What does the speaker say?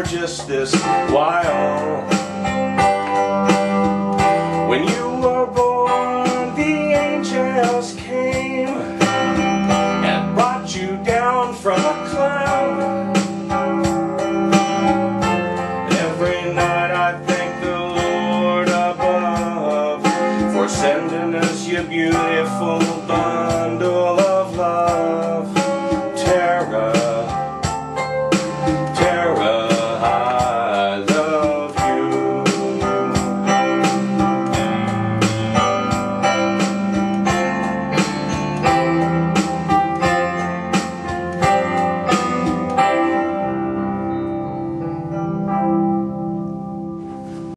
just this while. When you were born, the angels came and brought you down from a cloud. Every night I thank the Lord above for sending us your beautiful bundle of